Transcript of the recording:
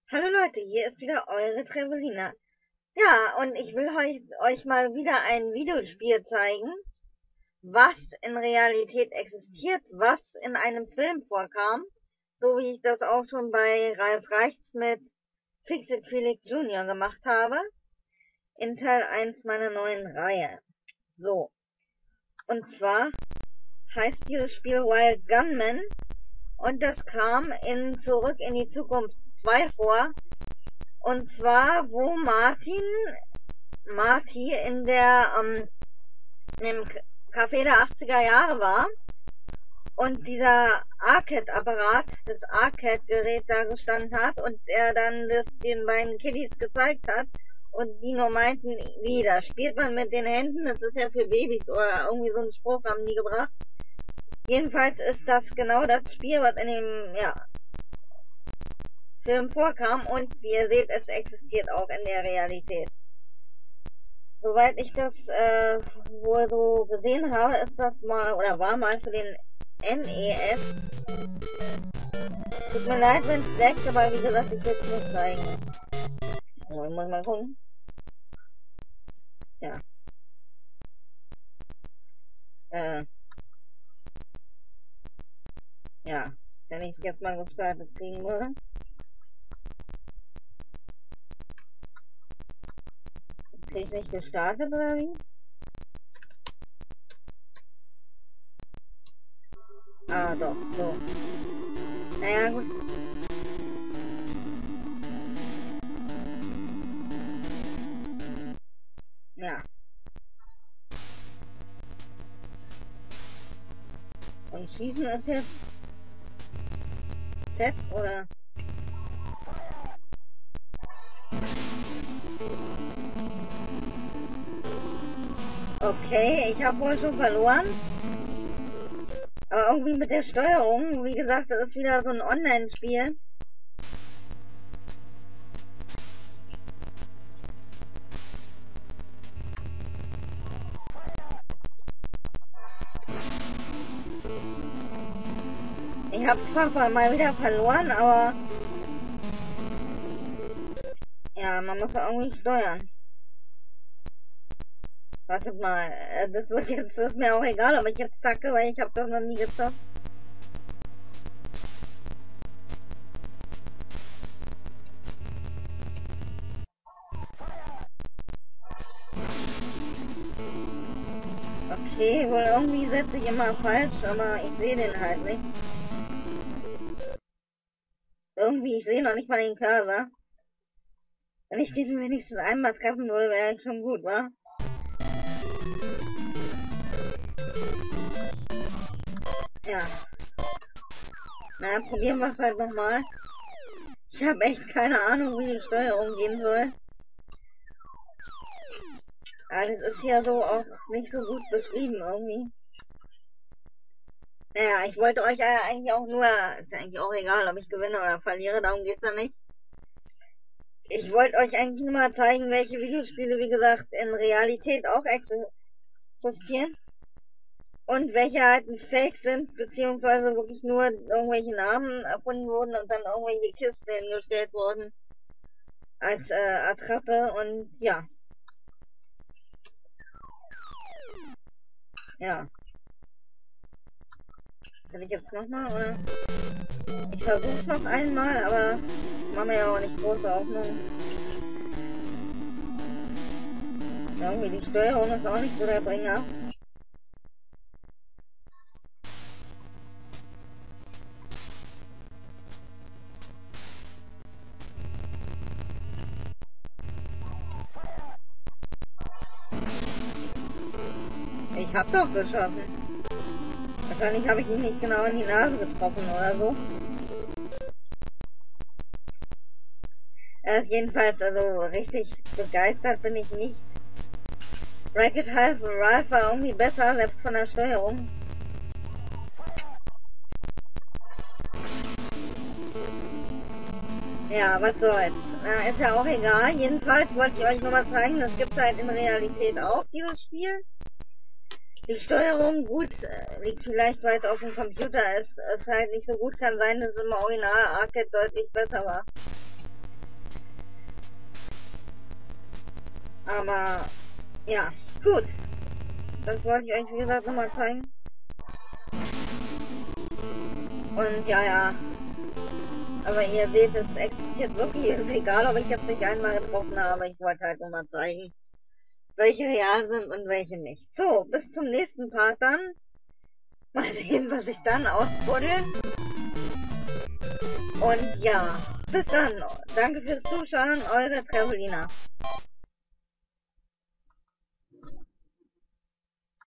Hallo Leute, hier ist wieder eure Trevelina. Ja, und ich will euch mal wieder ein Videospiel zeigen, was in Realität existiert, was in einem Film vorkam, so wie ich das auch schon bei Ralf Reichts mit Fix-It Felix Jr. gemacht habe, in Teil 1 meiner neuen Reihe. So, und zwar heißt dieses Spiel Wild Gunman und das kam in Zurück in die Zukunft 2 vor. Und zwar, wo Marty in dem Café der 80er Jahre war und dieser Arcade-Apparat, das Arcade-Gerät da gestanden hat und er dann das den beiden Kiddies gezeigt hat und die nur meinten, wie, da spielt man mit den Händen, das ist ja für Babys oder irgendwie so einen Spruch haben die gebracht. Jedenfalls ist das genau das Spiel, was in dem, Film vorkam und wie ihr seht, es existiert auch in der Realität. Soweit ich das wohl so gesehen habe, ist das mal oder war mal für den NES. Tut mir leid, wenn es leckt, aber wie gesagt, ich will es nicht zeigen. So, ich muss mal gucken. Ja. Ja, wenn ich jetzt mal gestartet kriegen würde. Krieg ich nicht gestartet oder wie? Ah, doch, so. Naja, gut. Ja. Und Schießen ist jetzt Z oder? Okay, ich habe wohl schon verloren. Aber irgendwie mit der Steuerung, wie gesagt, das ist wieder so ein Online-Spiel. Ich habe zwar mal wieder verloren, aber ja, man muss ja irgendwie steuern. Wartet mal, das ist mir auch egal, ob ich jetzt zacke, weil ich habe das noch nie gezockt. Okay, wohl irgendwie setze ich immer falsch, aber ich sehe den halt nicht. Irgendwie, ich sehe noch nicht mal den Cursor. Wenn ich den wenigstens einmal treffen würde, wäre ich schon gut, wa? Ja. Na, probieren wir es halt nochmal. Ich habe echt keine Ahnung, wie die Steuerung gehen soll. Aber das ist ja so auch nicht so gut beschrieben irgendwie. Naja, ich wollte euch eigentlich auch nur, ist ja eigentlich auch egal, ob ich gewinne oder verliere, darum geht's ja nicht. Ich wollte euch eigentlich nur mal zeigen, welche Videospiele, wie gesagt, in Realität auch existieren. Und welche halt ein Fake sind, beziehungsweise wirklich nur irgendwelche Namen erfunden wurden und dann irgendwelche Kisten hingestellt wurden als Attrappe und ja. Ja. Will ich jetzt nochmal, oder? Ich versuch's noch einmal, aber mache mir ja auch nicht große Hoffnung. Irgendwie die Steuerung ist auch nicht so der Bringer. Ich hab doch geschossen. Wahrscheinlich habe ich ihn nicht genau in die Nase getroffen oder so. Jedenfalls, also richtig begeistert bin ich nicht. Wreck-It Ralph war irgendwie besser, selbst von der Steuerung. Ja, was soll's. Ist ja auch egal. Jedenfalls wollte ich euch nur mal zeigen, das gibt es halt in Realität auch, dieses Spiel. Die Steuerung, gut, liegt vielleicht, weil es auf dem Computer ist halt nicht so gut. Kann sein, dass es im Original Arcade deutlich besser war. Aber, ja, gut. Das wollte ich euch, wie gesagt, nochmal zeigen. Und ja. Aber ihr seht, es existiert wirklich. Es ist egal, ob ich jetzt nicht einmal getroffen habe. Ich wollte halt nur mal zeigen, welche real sind und welche nicht. So, bis zum nächsten Part dann. Mal sehen, was ich dann ausbuddel. Und ja, bis dann. Danke fürs Zuschauen, eure Travelina.